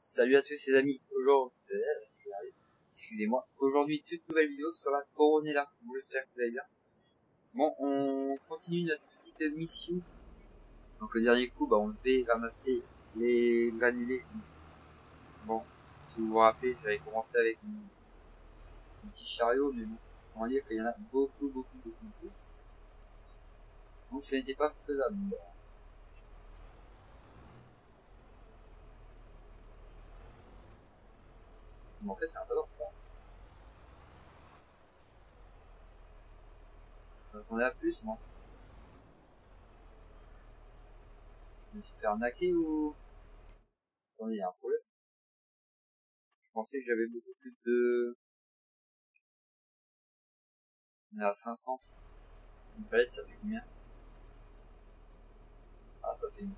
Salut à tous les amis, aujourd'hui, excusez-moi, aujourd'hui toute nouvelle vidéo sur la Coronella. Bon, j'espère que vous allez bien. Bon, on continue notre petite mission. Donc le dernier coup, on devait ramasser les granulés. Bon, si vous vous rappelez, j'avais commencé avec un petit chariot, mais bon, on va dire qu'il y en a beaucoup. Donc ça n'était pas faisable. Mais en fait, c'est un peu dans ça. Je m'attendais à plus, moi. Je me suis fait arnaquer ou... Attendez, il y a un problème. Je pensais que j'avais beaucoup plus de... On est à 500. Une palette, ça fait combien? Ah, ça fait une...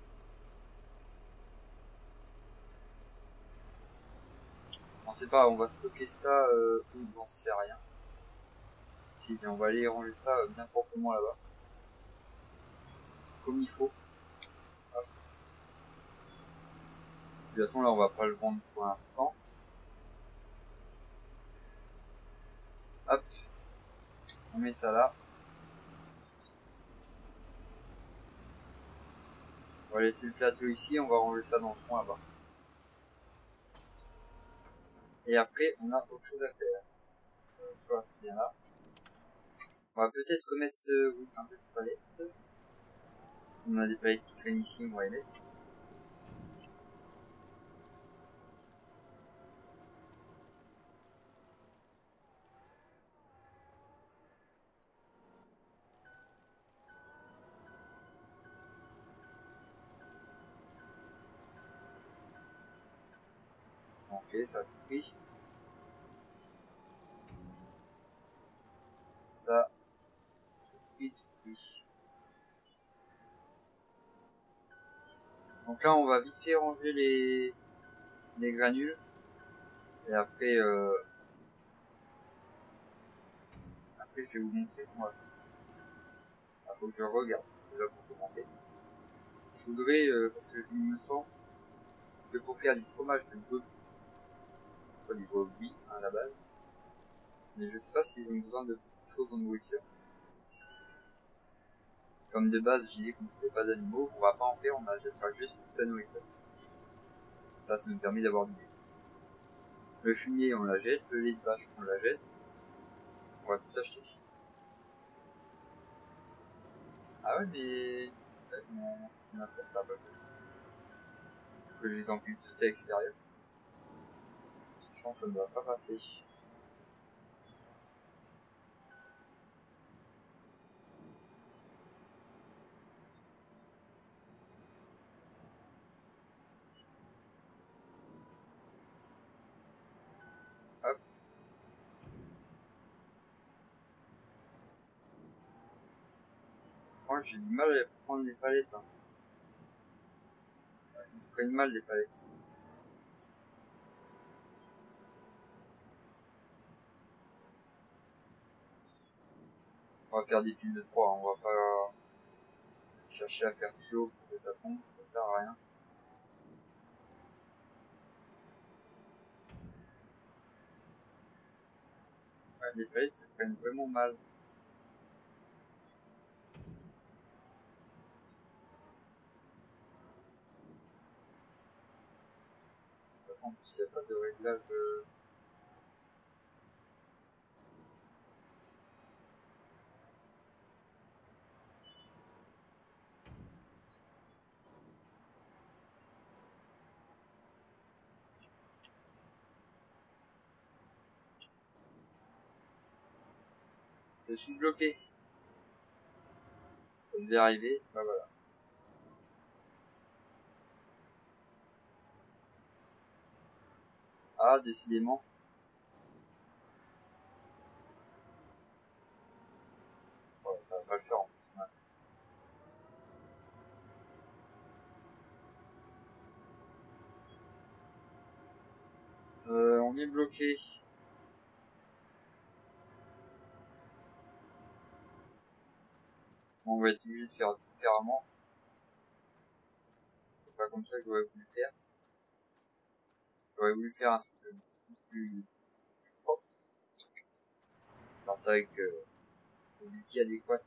On sait pas, on va stocker ça où j'en sais rien. Si, on va aller ranger ça bien proprement là-bas. Comme il faut. Hop. De toute façon, là, on va pas le vendre pour l'instant. Hop. On met ça là. On va laisser le plateau ici, on va ranger ça dans le fond là-bas. Et après, on a autre chose à faire. Voilà, bien là. On va peut-être remettre oui, un peu de palettes. On a des palettes qui traînent ici, on va les mettre. Ok, ça a tout pris. Ça, tout pris. Donc là, on va vite fait ranger les granules. Et après, après, je vais vous montrer ce qu'on va faire. Il faut que je regarde, déjà pour commencer. Je voudrais, parce que il me semble que pour faire du fromage de brebis, soit du brebis à la base, mais je sais pas s'ils ont besoin de beaucoup de choses en nourriture. Comme de base, j'ai dit qu'on ne faisait pas d'animaux, on va pas en faire, on achètera juste toute la nourriture. Ça nous permet d'avoir du lait. Le fumier, on la jette, le lait de vache, on la jette. On va tout acheter. Ah ouais, mais... on a fait ça, que je les empile tout à l'extérieur. Je pense que ça ne doit pas passer. Hop. Moi, j'ai du mal à prendre les palettes. Hein. Ils se prennent mal les palettes. On va faire des piles de 3, on va pas chercher à faire plus haut pour que ça tombe, ça sert à rien. Ouais, les palettes se prennent vraiment mal. De toute façon, s'il n'y a pas de réglage... Je suis bloqué. Ça devait arriver, bah voilà. Ah, décidément. Ouais, ça va pas le faire en plus. On est bloqué. On va être obligé de faire différemment. C'est pas comme ça que j'aurais voulu faire. j'aurais voulu faire un truc plus propre. Alors c'est avec les outils adéquats.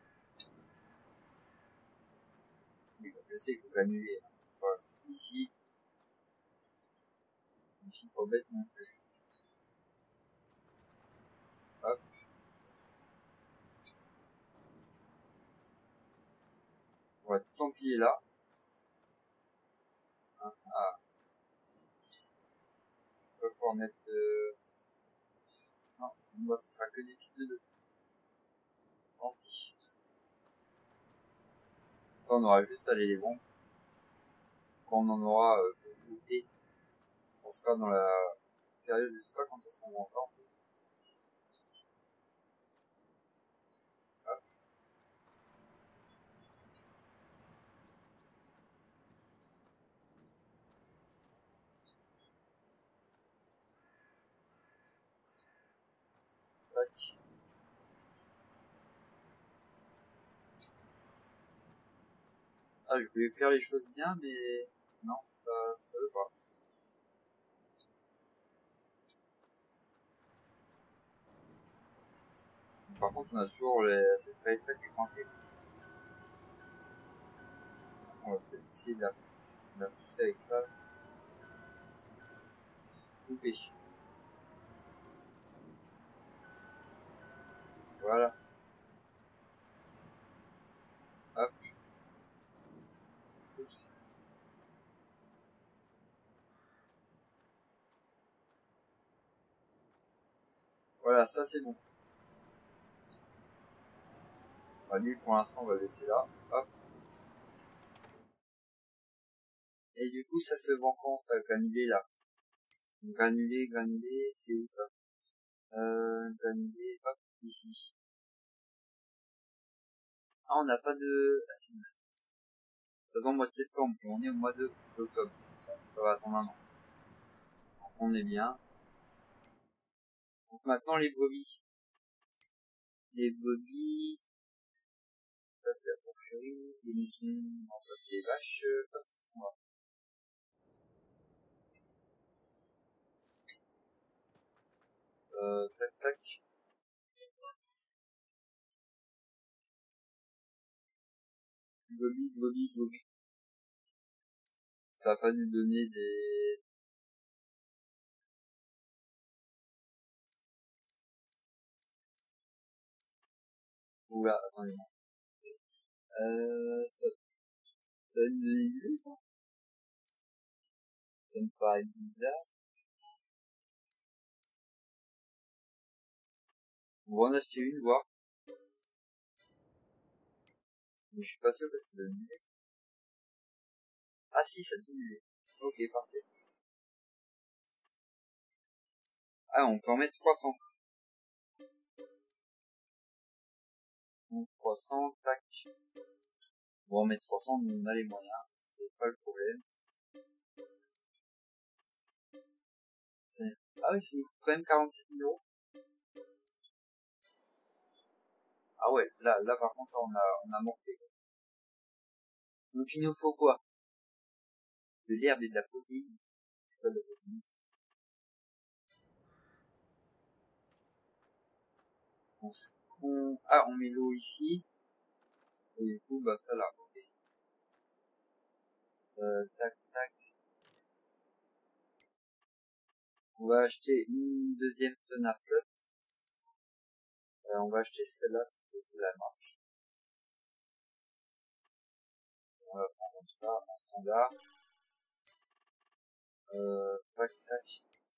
Mais bon, je sais que vous annulez. Voilà, c'est ici. Je suis pas bête non plus. Hop. On va tout empiler là. Hein, ah. Je vais pouvoir mettre... Non, moi ça sera que des piles de 2. Tant pis. On aura juste à les vendre. Quand on en aura goûté. On sera dans la période, je sais pas quand est-ce qu'on va encore. Hop. Tac. Ah, je voulais faire les choses bien, mais non, ça veut pas. Par contre, on a toujours cette feuille qui est coincée. On va peut-être essayer de la pousser avec ça. Couper. Voilà. Hop. Oups. Voilà, ça c'est bon. Bah, lui, pour l'instant, on va laisser là. Hop. Et du coup, ça se vend quand, ça, granulé là? Granulé, c'est où ça? Granulé, hop, ici. Ah, on n'a pas de... Ah, c'est bon. Ça se vend au mois de septembre, et on est au mois d'octobre. Ça va attendre un an. Donc, on est bien. Donc maintenant, les brebis. Les brebis... Ça, c'est la porcherie. Les moutons... Non, ça, c'est les vaches. Hop, ils sont là. Tac, tac. Brebis. Ça va pas nous donner des... Oula, attendez. Ça donne de l'aiguille, ça? Ça me paraît bizarre. On va en acheter une, voir. Mais je suis pas sûr que ça donne du lait. Ah si, ça donne du lait. Ok, parfait. Ah, on peut en mettre 300. Donc 300, tac. Bon, on va mettre 300, on a les moyens. C'est pas le problème. Ah oui, c'est quand même 47 000 €. Ah ouais, là par contre, on a morflé. Donc il nous faut quoi? De l'herbe et de la protéine. C'est pas de la protéine. Ah, on met l'eau ici. Et du coup, bah ça là. Ok. Tac, tac. On va acheter une deuxième tonne à flotte. On va acheter celle-là, c'est la marche. On va prendre ça en standard. Tac, tac.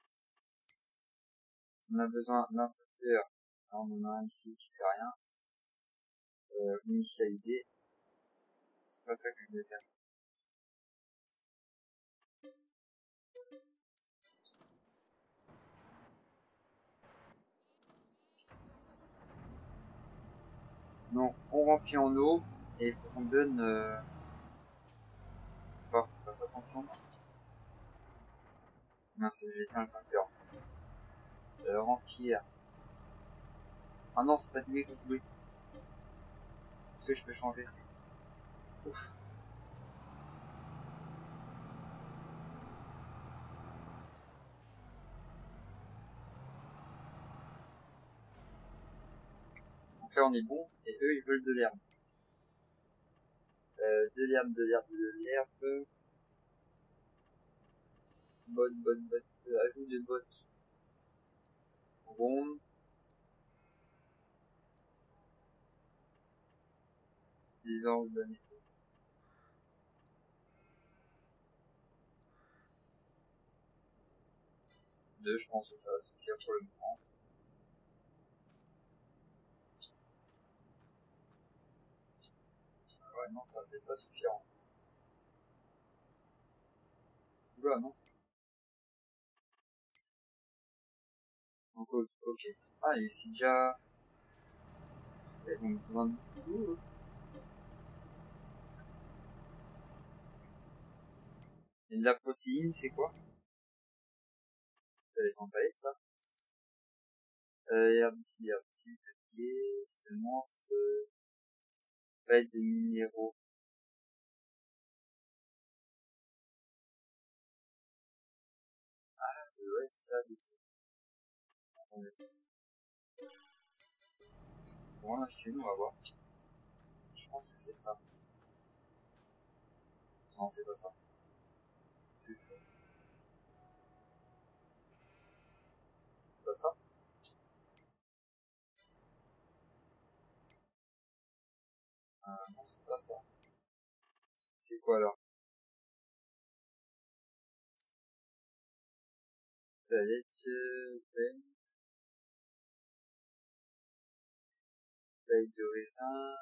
On a besoin d'un tracteur. On en a un ici qui fait rien. Initialiser. C'est pas ça que je vais faire. Donc, on remplit en eau. Et il faut qu'on donne... Enfin, fasse attention. Mince, j'ai éteint le compteur. Remplir. Ah non, c'est pas du lait que je voulais. Est-ce que je peux changer? Ouf. là on est bon, et eux ils veulent de l'herbe. De l'herbe. Bonne. Ajout de bottes. Ronde. Des anges donnés. 2, je pense que ça va suffire pour le moment. Ouais, non, ça va peut-être pas suffire. Oula, non. Donc, ok. Ah, et c'est déjà... Et donc, besoin de beaucoup. Et de la protéine, c'est quoi? Ça les emballé, ça. Herbicide, papier, semences, paille de minéraux. Ah, ça doit être ça, du coup. Attendez. On va en acheter une, on va voir. Je pense que c'est ça. Non, c'est pas ça. C'est pas ça. Non, c'est pas ça. C'est quoi alors? Palette, paille de raisin.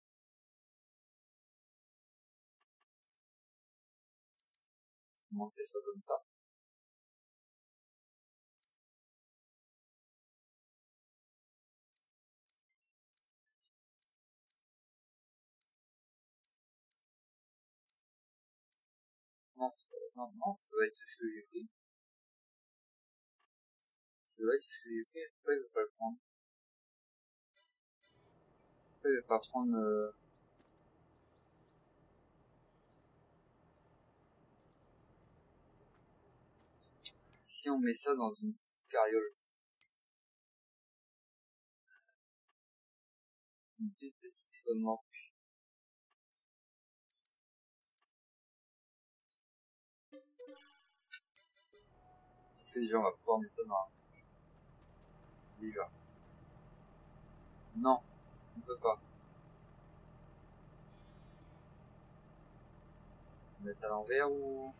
Comment c'est soit comme ça? Non, non, ça doit être ce que j'ai pris. Ça doit être ce que j'ai pris. Pourquoi il veut pas le prendre? Pourquoi il veut pas prendre, si on met ça dans une petite carriole? Une toute petite remorque. Est-ce que déjà on va pouvoir mettre ça dans l'hiver? Non, on peut pas. Mettre à l'envers ou...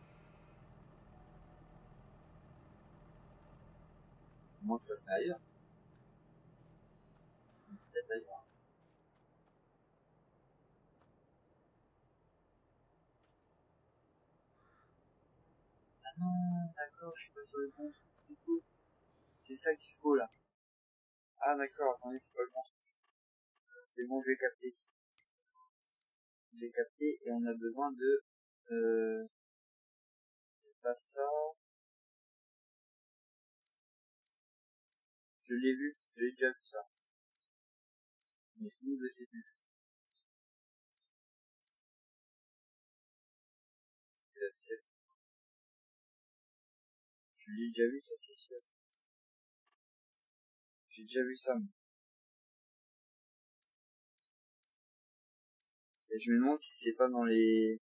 Moins que ça se met ailleurs. Peut-être ailleurs. Ah non, d'accord, je suis pas sur le bon truc du coup. C'est ça qu'il faut là. Ah d'accord, attendez, c'est pas le bon truc. C'est bon, je l'ai capté. J'ai capté et on a besoin de... pas ça. Je l'ai vu, j'ai déjà vu ça. Mais où je sais plus. Je l'ai déjà vu, ça c'est sûr. J'ai déjà vu ça. Et je me demande si c'est pas dans les...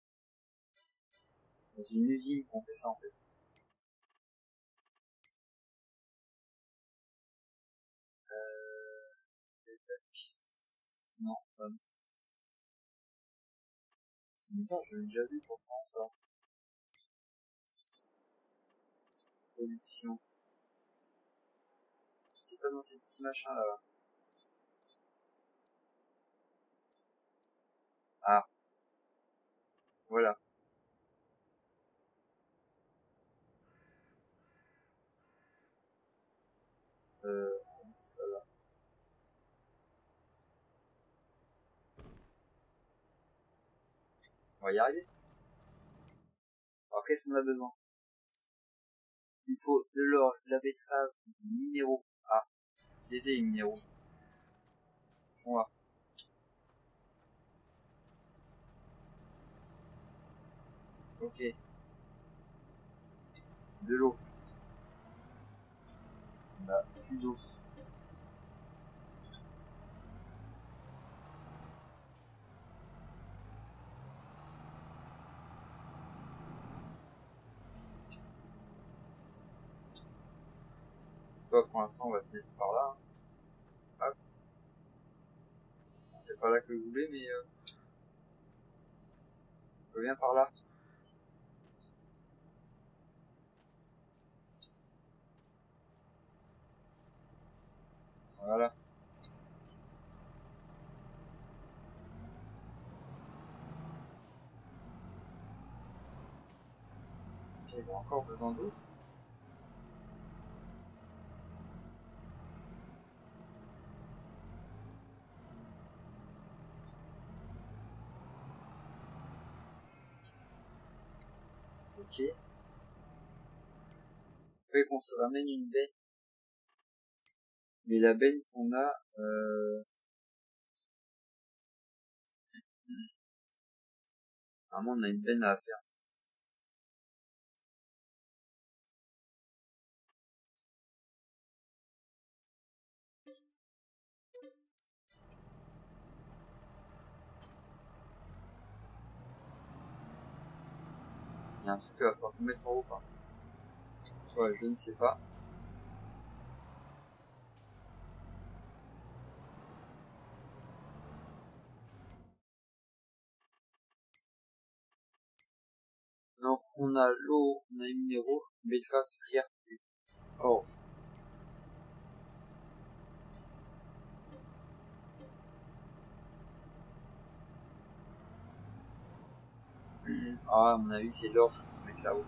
dans une usine qu'on fait ça en fait. Non, pas non. C'est bizarre, je l'ai déjà vu pourtant ça. Production. C'est pas dans ces petits machins là. Ah, voilà. Ça là. On va y arriver. Alors qu'est-ce qu'on a besoin? Il faut de l'or, de la betterave, du minéraux. Ah, j'ai des minéraux. Ils sont là. Ok. De l'eau. On a plus d'eau. pas, pour l'instant, on va se mettre par là. Hein. C'est pas là que je voulais, mais je viens par là. Voilà. J'ai encore besoin d'eau. Ok. Après qu'on se ramène une benne. Mais la benne qu'on a, vraiment on a une benne à faire. Il y a un truc à falloir mettre en haut, quoi. Ouais, je ne sais pas. Donc on a l'eau, on a les minéraux, betterave, prière, orge. Ah, à mon avis, c'est l'orge qu'on va mettre là-haut.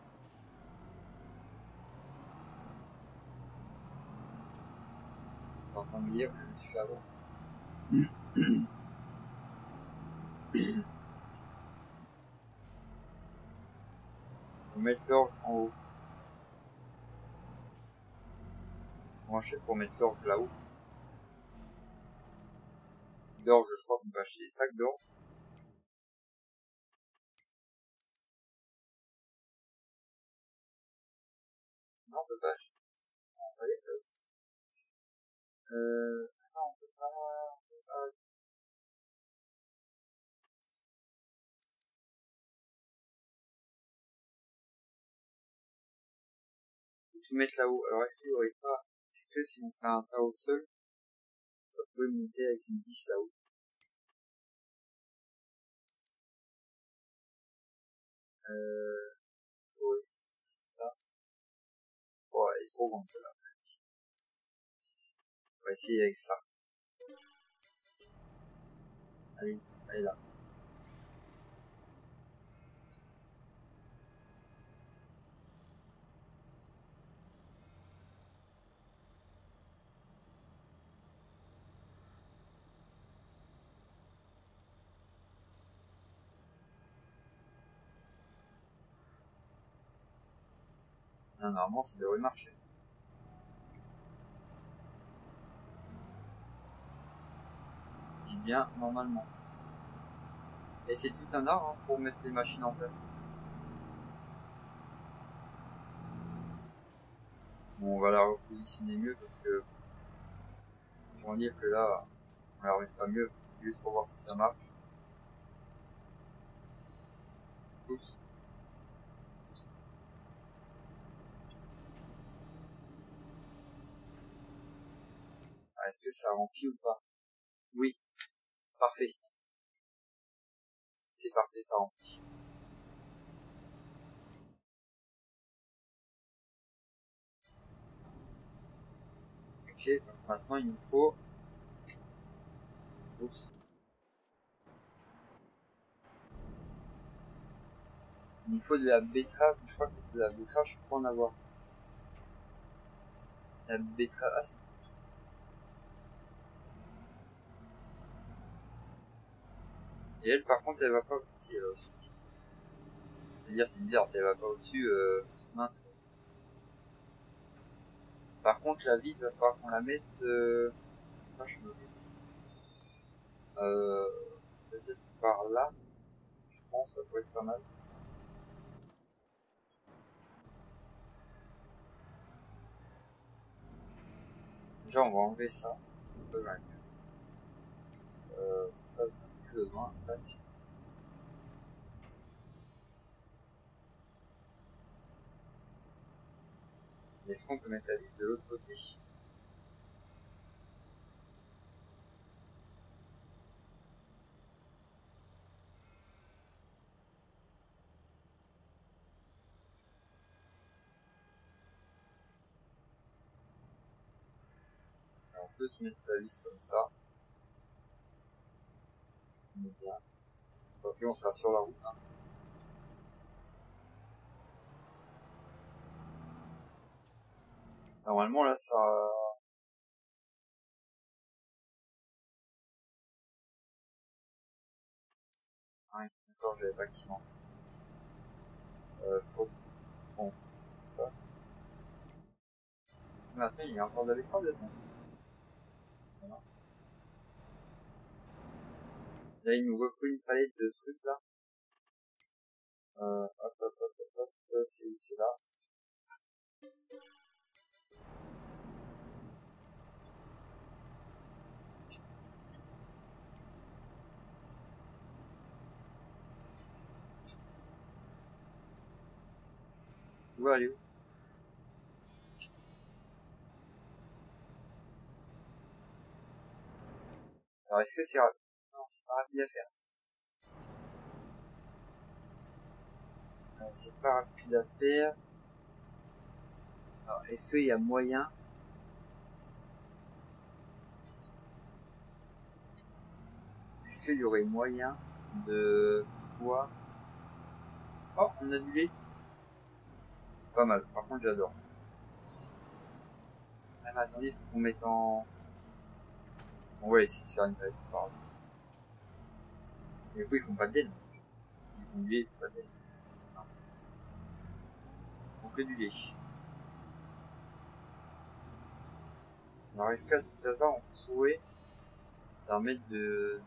500 milliers, je me suis fait avoir. On va mettre l'orge en haut. Moi, je sais pour mettre l'orge là-haut. L'orge, je crois qu'on peut acheter des sacs d'orge. Non, on peut pas acheter. Non, non, on peut pas. Faut tout mettre là-haut. Alors, est-ce qu'il y aurait pas, est-ce que si on fait un tas au sol, ça peut monter avec une vis là-haut? Ouais, ça. Ouais, elle est trop grande celle-là. On va essayer avec ça. Allez, elle est là. Non, normalement, ça devrait marcher. Je dis bien, normalement. Et c'est tout un art hein, pour mettre les machines en place. Bon, on va la repositionner mieux parce que on va dire que là, on la remettra mieux juste pour voir si ça marche. Oups. Ah, est-ce que ça remplit ou pas? Oui, parfait. C'est parfait, ça remplit. Ok, donc maintenant il nous faut... Oups. Il nous faut de la betterave, je crois que de la betterave, je peux pas en avoir. La betterave, ah, c'est... Et elle, par contre, elle va pas au-dessus. C'est-à-dire, c'est bizarre, elle va pas au-dessus, mince. Par contre, la vis, il va falloir qu'on la mette, ah, je me... peut-être par là, je pense, ça pourrait être pas mal. Déjà, on va enlever ça. Ça, j'en ai plus. Ça, j'en ai plus besoin. Tac. Est-ce qu'on peut mettre la vis de l'autre côté? Alors, on peut se mettre la vis comme ça. On est bien. Donc on sera sur la route. Hein. Normalement là ça... Ah oui, d'accord, j'avais pas activement. Faut qu'on fasse. Mais attends, il y a encore de la betterave là-dedans. Voilà. Là il nous refait une palette de trucs là. Hop, c'est là. Où va aller où? Alors est-ce que c'est rapide? Non, c'est pas rapide à faire. C'est pas rapide à faire. Alors est-ce qu'il y a moyen? Est-ce qu'il y aurait moyen de pouvoir... Oh, on a du lait. Pas mal, par contre j'adore. Ah mais attendez, faut qu'on mette en... On va essayer de faire une palette, c'est pas grave. Mais du coup ils font pas de lait, non. Ils font du lait, ils font pas de lait. Non. Ils font que du lait. Alors est-ce qu'à tout hasard on pourrait leur mettre de...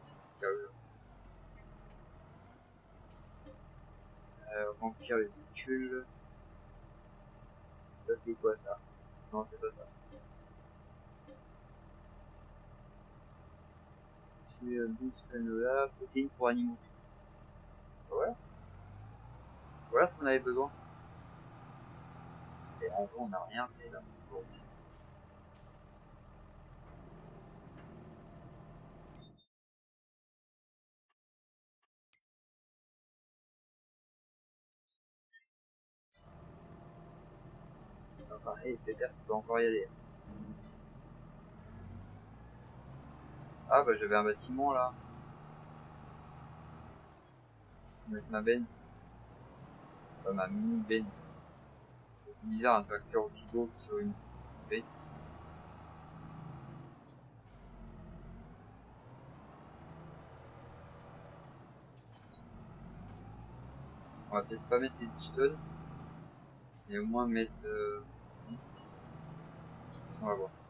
remplir le véhicule. Ça c'est quoi ça? Non c'est pas ça. C'est boost canola, protéines pour animaux. Voilà. Voilà ce qu'on avait besoin. Et en gros on n'a rien fait là. Enfin, hey, Pépère, tu peux encore y aller. Ah bah j'avais un bâtiment là. Je vais mettre ma benne. Enfin, ma mini benne. C'est bizarre un tracteur aussi beau sur une petite benne. On va peut-être pas mettre les pistons. Mais au moins mettre... On va voir.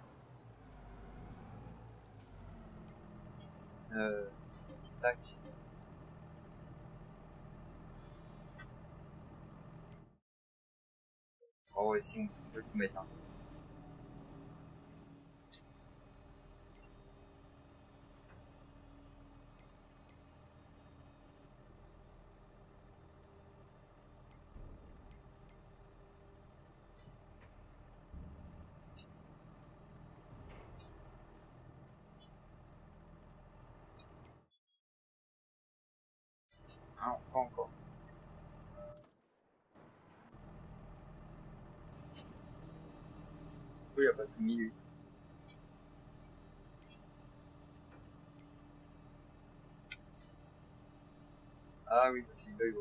Tac. Oh ouais, si on peut tout mettre. Hein. Ah, pas encore. Oui, il n'y a pas tout mis lui. Ah oui, parce qu'il bug.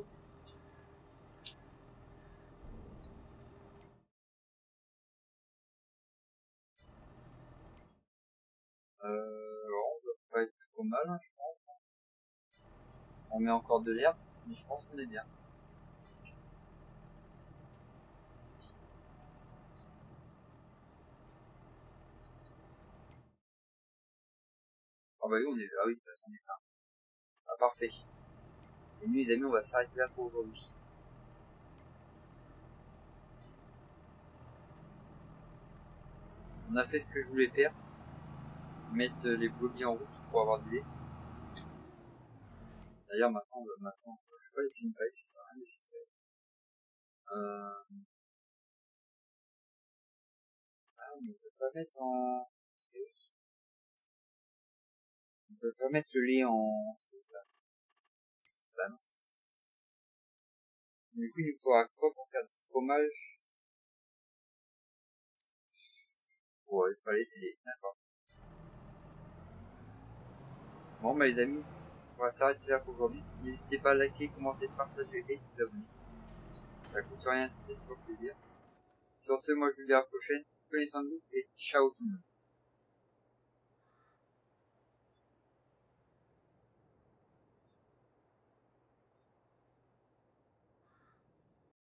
On doit pas être trop mal, hein, je pense. On met encore de l'herbe, mais je pense qu'on est bien. Ah bah oui, on est là, ah oui, de toute façon on est là. Ah parfait. Et nous les amis, on va s'arrêter là pour aujourd'hui. On a fait ce que je voulais faire. Mettre les brebis en route pour avoir du lait. D'ailleurs maintenant, je vais pas laisser une paille, ça sert à rien de laisser une paille. pas mettre en... Eh oui. On peut pas mettre le lait en... Bah non. Du coup, il nous faudra quoi pour faire du fromage? Ouais, pas les télé, d'accord. Bon, bah les amis, on va s'arrêter là pour aujourd'hui. N'hésitez pas à liker, commenter, partager et vous abonner. Ça coûte rien, ça fait toujours plaisir. Sur ce, moi je vous dis à la prochaine. Prenez soin de vous et ciao tout le monde.